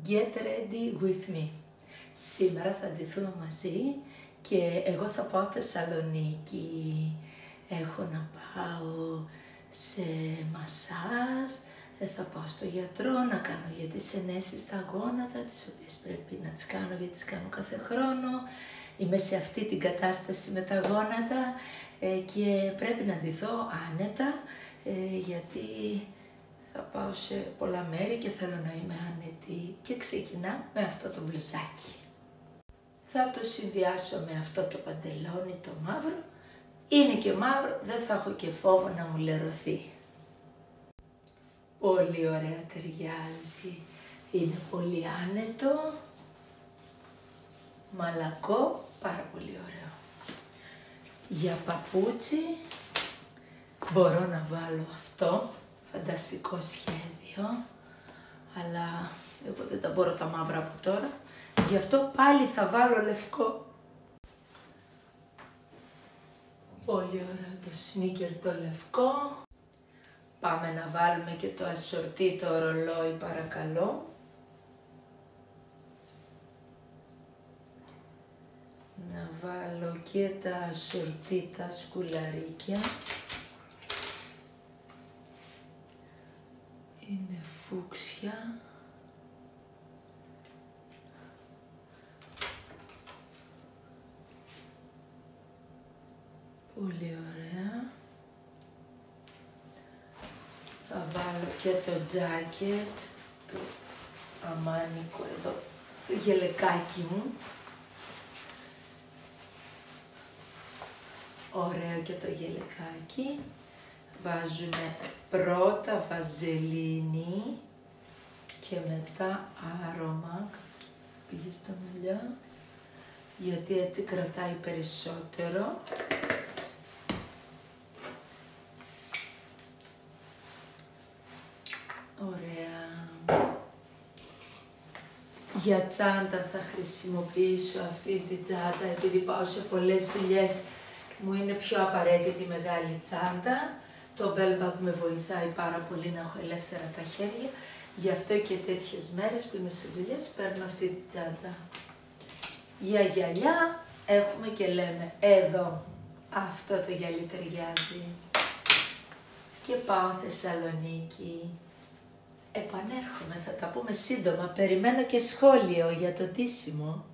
Get ready with me. Σήμερα θα ντυθούμε μαζί και εγώ θα πάω Θεσσαλονίκη. Έχω να πάω σε μασάζ, θα πάω στο γιατρό να κάνω για τις ενέσεις στα γόνατα, τις οποίες πρέπει να τις κάνω γιατί τις κάνω κάθε χρόνο. Είμαι σε αυτή την κατάσταση με τα γόνατα και πρέπει να ντυθώ άνετα γιατί θα πάω σε πολλά μέρη και θέλω να είμαι άνετη και ξεκινάω με αυτό το μπλουζάκι. Θα το συνδυάσω με αυτό το παντελόνι το μαύρο. Είναι και μαύρο, δεν θα έχω και φόβο να μου λερωθεί. Πολύ ωραία ταιριάζει. Είναι πολύ άνετο, μαλακό, πάρα πολύ ωραίο. Για παπούτσι μπορώ να βάλω αυτό, φανταστικό σχέδιο, αλλά εγώ δεν τα μπορώ τα μαύρα από τώρα, γι' αυτό πάλι θα βάλω λευκό. Πολύ ωραίο το σνίκερ το λευκό. Πάμε να βάλουμε και το ασορτί το ρολόι παρακαλώ. Να βάλω και τα ασορτί τα σκουλαρίκια. Είναι φούξια. Πολύ ωραία. Θα βάλω και το τζάκετ, το αμάνικο εδώ, το γελεκάκι μου. Ωραίο και το γελεκάκι. Βάζουμε πρώτα βαζελίνη και μετά άρωμα. Πήγε στα μαλλιά, γιατί έτσι κρατάει περισσότερο. Ωραία. Για τσάντα θα χρησιμοποιήσω αυτή τη τσάντα, επειδή πάω σε πολλές δουλειές, μου είναι πιο απαραίτητη μεγάλη τσάντα. Το bell bag με βοηθάει πάρα πολύ να έχω ελεύθερα τα χέρια, γι' αυτό και τέτοιες μέρες που είμαι σε δουλειές παίρνω αυτή τη τσάντα. Για γυαλιά έχουμε και λέμε εδώ, αυτό το γυαλί ταιριάζει. Και πάω Θεσσαλονίκη. Επανέρχομαι, θα τα πούμε σύντομα, περιμένω και σχόλιο για το ντύσιμο.